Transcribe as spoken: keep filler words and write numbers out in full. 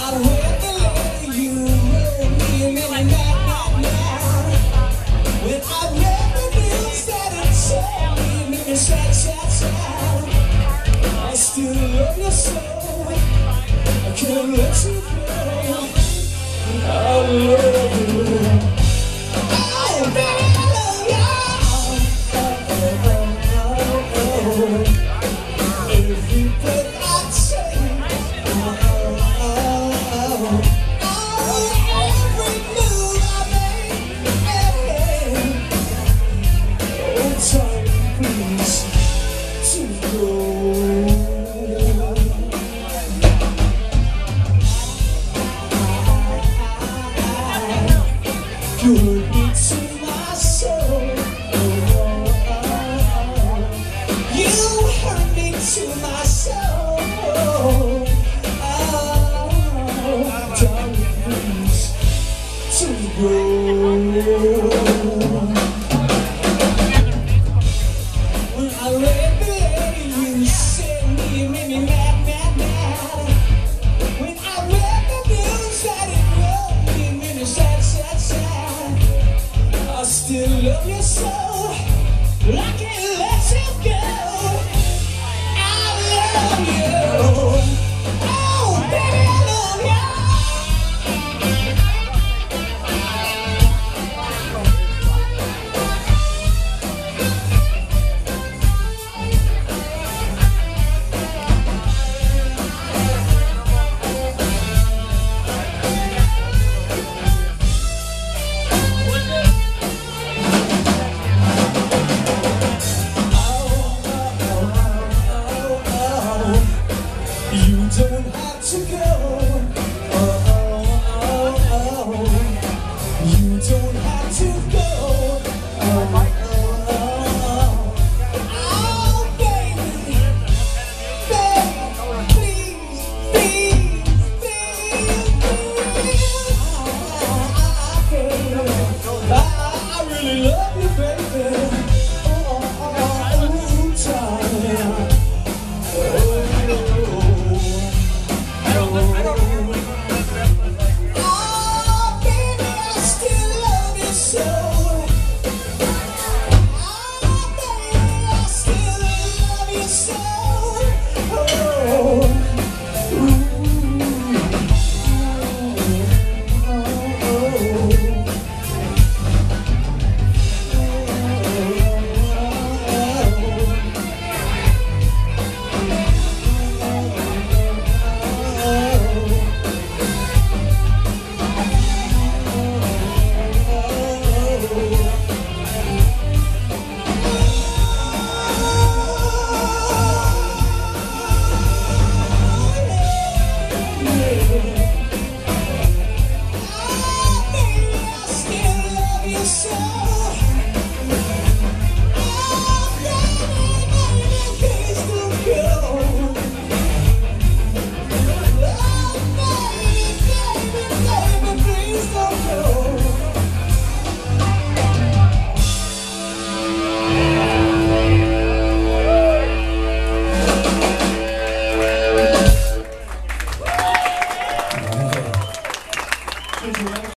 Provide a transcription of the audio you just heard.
I'd rather let you roll me in the night, night, night. When I'd rather be sad and sad, you make me sad, sad, sad. I still love you so, I can't let you go. I love you. Oh, baby, I love you. Oh, oh, oh, oh. Every breath I take, oh, oh, oh, oh. Every move I make, oh, time please to go. Good.